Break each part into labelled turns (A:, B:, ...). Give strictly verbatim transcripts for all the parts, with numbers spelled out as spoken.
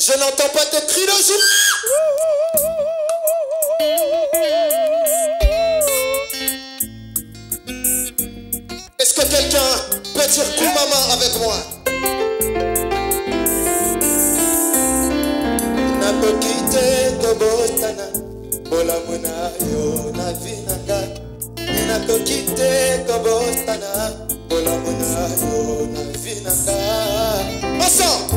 A: Je n'entends pas tes cris de joie. Est-ce que quelqu'un peut dire Koumama avec moi? Nakokite kobostana bolamuna yo na vinanga. Nakokite kobostana bolamuna yo na vinanga. Ensemble.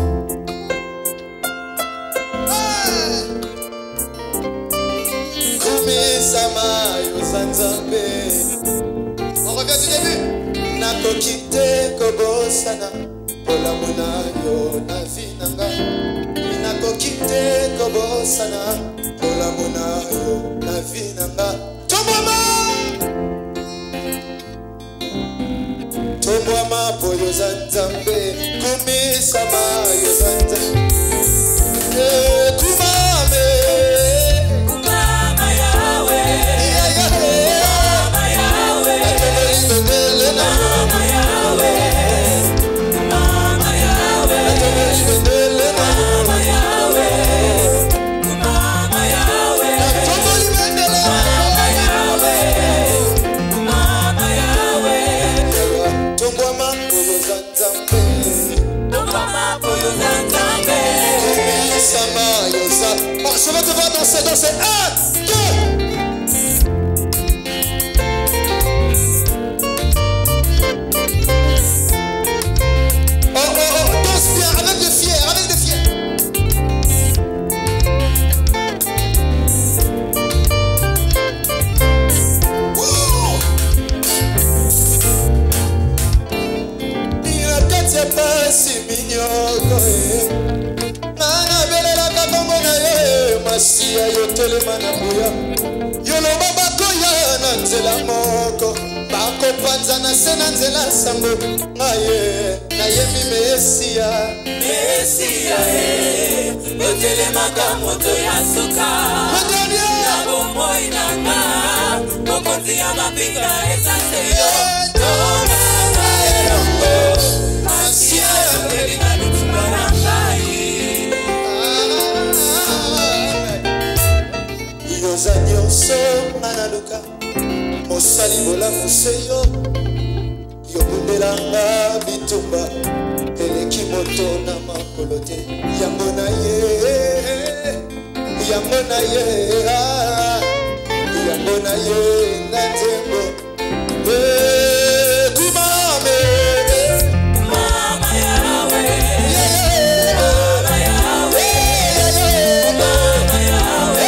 A: Sama yosanzambe. On revient du début. Nakokite kobosana bolamuna yo na vinanga. Nakokite kobosana bolamuna yo na vinanga. Tombama Tombama boyo zanzambe. Kumi sama yosanzambe. Kumame je vais te voir danser, danser. Un, deux. Oh, oh, oh, danse bien, avec de fier, avec de fier. Wouh. Il y a peut-être c'est pas si mignon. Masia yotelema na buya yoloba bakoya na nzela moko bako panza na sena nzela sango ngaye na yemi Mesia Mesia eh yotelema ka moto ya soka na bomoi nanga mokonzi ya mapinga esase yo Masia yotelema lutumba na ngai Zanyoso manaluka Mosali bola museyo Yobundelanga bitumba Eleki moto na makolote Yamona ye Yamona ye Yamona ye Natembo Kumame Mama yawe Mama yawe Mama yawe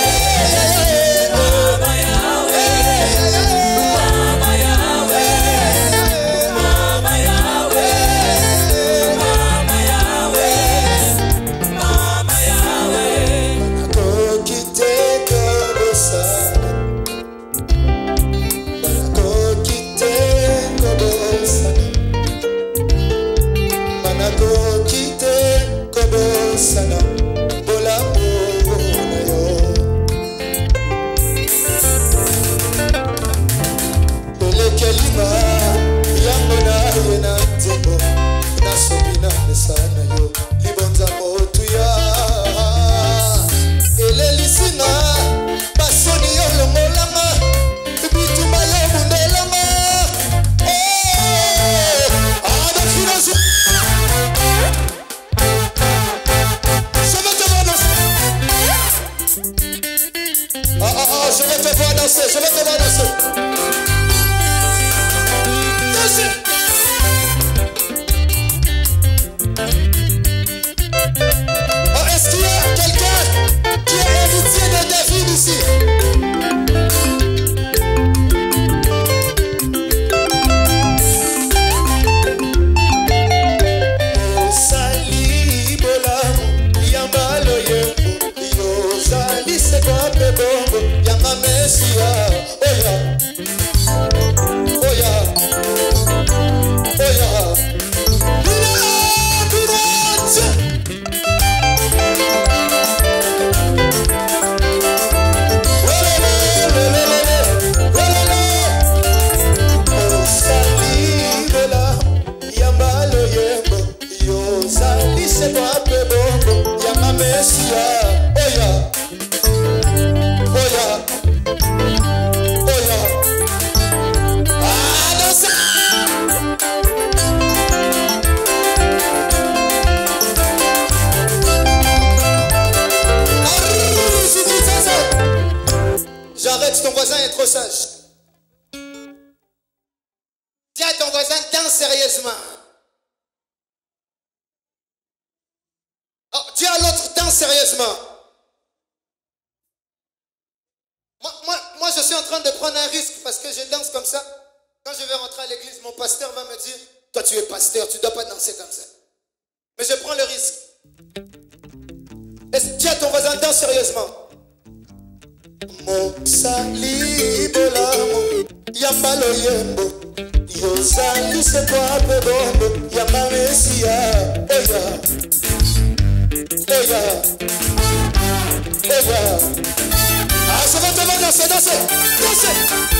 A: Yambalo yembo, yo salise kwa pe bongo, yamame Messia. Oya, oya, oya. Ah, danse. J'arrête, ton voisin est trop sage. Dis à ton voisin, danse sérieusement. Oh, dis à l'autre, danse sérieusement. Moi, moi, moi, je suis en train de prendre un risque parce que je danse comme ça. Quand je vais rentrer à l'église, mon pasteur va me dire, toi tu es pasteur, tu ne dois pas danser comme ça. Mais je prends le risque. Dis à ton voisin, danse sérieusement. Mosali bolamo yambalo yembo yozali se kwa pedombo yamba Messia. Oya, oya, oya. Ah, ça va te danser, danser, danser.